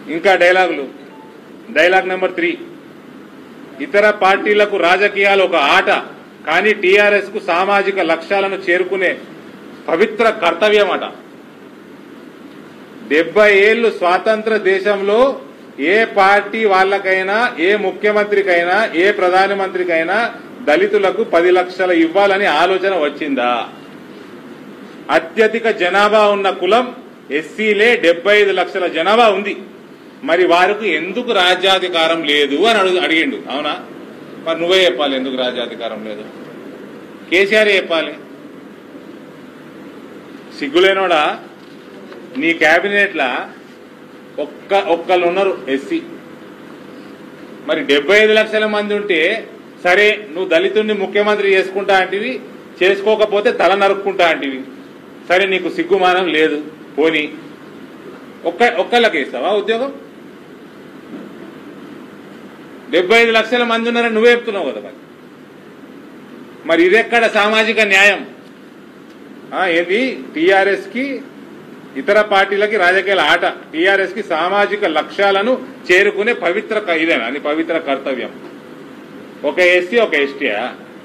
ఇంకా dialogue number 3, ఇతర పార్టీలకు రాజకీయాలు ఒక ఆట, కానీ టీఆర్ఎస్ కు సామాజిక లక్ష్యాలను చేరుకునే పవిత్ర కర్తవ్యం అట. 70 ఏళ్లు స్వాతంత్ర దేశంలో ఏ పార్టీ వాళ్ళకైనా, ఏ ముఖ్యమంత్రికైనా, ఏ ప్రధానమంత్రికైనా దళితులకు 10 లక్షలు ఇవ్వాలని ఆలోచన వచ్చిందా? అత్యధిక జనాభా ఉన్న కులం ఎస్సీలే, 75 లక్షల జనాభా ఉంది. మరి వారికి ఎందుకు రాజ్యాధికారం లేదు అని అడిగిండు. అవునా? మరి నువ్వే చెప్పాలి ఎందుకు రాజ్యాధికారం లేదు. కేసీఆర్ చెప్పాలి. సిగ్గులేనోడా, నీ క్యాబినెట్లా ఒక్కళ్ళు ఉన్నారు ఎస్సీ. మరి 75 లక్షల మంది ఉంటే సరే, నువ్వు దళితుడిని ముఖ్యమంత్రి చేసుకుంటా అంటివి, చేసుకోకపోతే తల నరుక్కుంటా అంటివి. సరే, నీకు సిగ్గుమానం లేదు, పోనీ ఒక్కళ్ళకి ఇస్తావా ఉద్యోగం? 75 లక్షల మంది ఉన్నారని నువ్వే చెప్తున్నావు కదా. మరి ఇదెక్కడ సామాజిక న్యాయం? ఏది టీఆర్ఎస్ కి ఇతర పార్టీలకి రాజకీయాల ఆట, టీఆర్ఎస్ కి సామాజిక లక్ష్యాలను చేరుకునే పవిత్ర ఇదేనా అని పవిత్ర కర్తవ్యం? ఒక ఎస్సీ ఒక ఎస్టీయా?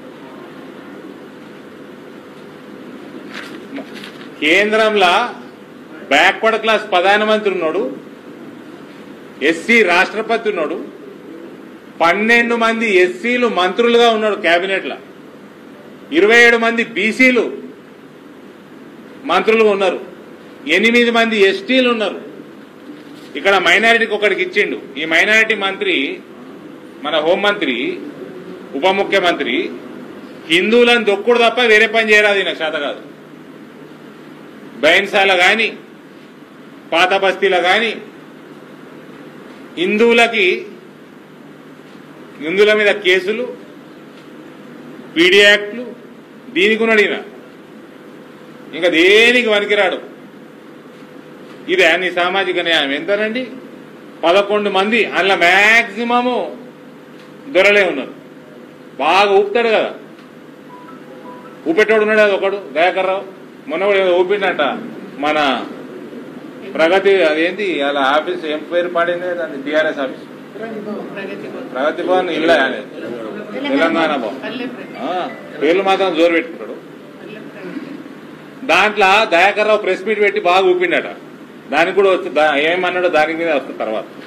కేంద్రంలో బ్యాక్వర్డ్ క్లాస్ ప్రధానమంత్రి ఉన్నాడు, ఎస్సీ రాష్ట్రపతి ఉన్నాడు, 12 మంది ఎస్సీలు మంత్రులుగా ఉన్నాడు కేబినెట్లో, 27 మంది బీసీలు మంత్రులుగా ఉన్నారు, 8 మంది ఎస్టీలు ఉన్నారు. ఇక్కడ మైనారిటీకి ఒకటికి ఇచ్చిండు. ఈ మైనారిటీ మంత్రి, మన హోంమంత్రి, ఉప ముఖ్యమంత్రి హిందువులను దొక్కుడు తప్ప వేరే పని చేయరాదు. ఈయన శాత కాదు. బైన్సాల గాని, పాత బస్తీల గాని హిందువుల మీద కేసులు, పీడీ యాక్ట్లు, దీనికి ఉన్నాడు ఈయన. ఇంకా దేనికి వనికిరాడు. ఇదే నీ సామాజిక న్యాయం ఎంతనండి? 11 మంది, అందులో మ్యాక్సిమము దొరలే ఉన్నారు. బాగా ఊపుతాడు కదా, ఊపెట్టోడు ఉన్నాడు. అది ఒకడు దయాకర్ రావు మొన్న కూడా ఏదో ఊపిండట. మన ప్రగతి అదేంటి అలా ఆఫీస్ ఏం పేరు పాడింది దాన్ని, టీఆర్ఎస్ ఆఫీస్, ప్రగతి భవన్ ఇల్లా తెలంగాణ భవన్, పేర్లు మాత్రం జోరు పెట్టుకుంటాడు. దాంట్లో దయాకర్ రావు ప్రెస్ మీట్ పెట్టి బాగా ఊపిండట. దానికి కూడా వచ్చి ఏమన్నాడో దాని మీద వస్తుంది తర్వాత.